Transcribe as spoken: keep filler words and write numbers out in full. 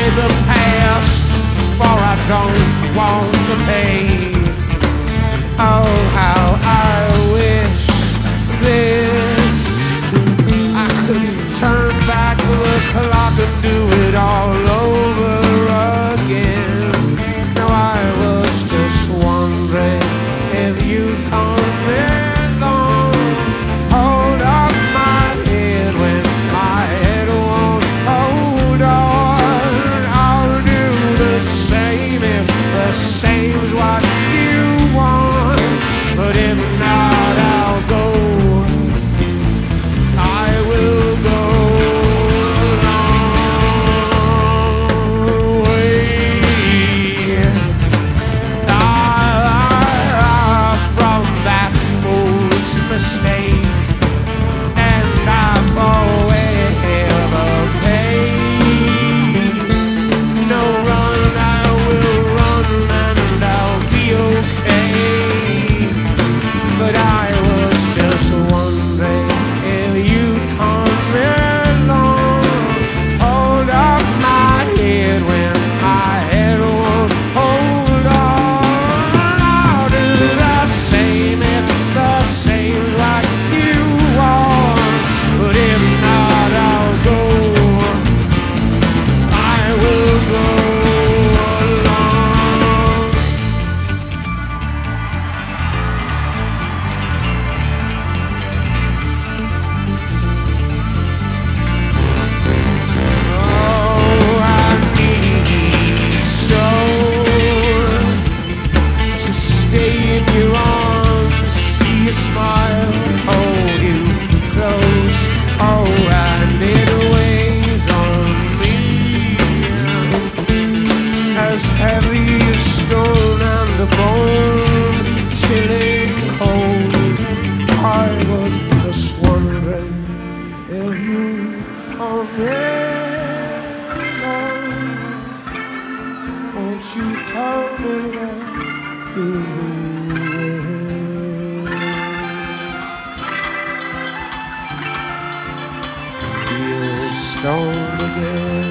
the past, for I don't want to pay. Oh, how I wish this I could turn back the clock and do it all over again. Now I was just wondering if you'd come along. Hold up my head when my head won't hold on. I'll do the same if the same's what you want. But if not, I'll go. I will go a long way ah, from that fool's mistake, and I forever pay. No run, I will run, and I'll be okay. But I was just wondering if you'd come along. Hold up my head when my head won't hold on. I'll do the same if the same like you want. But if not, I'll go. I will go along. Oh, I need so to stay in your arms, see you smile, hold you close. Oh, and it weighs on me as heavy as stone and the bone chilling cold. I was just wondering if you come along. Won't you tell me that you will? Feel stoned again.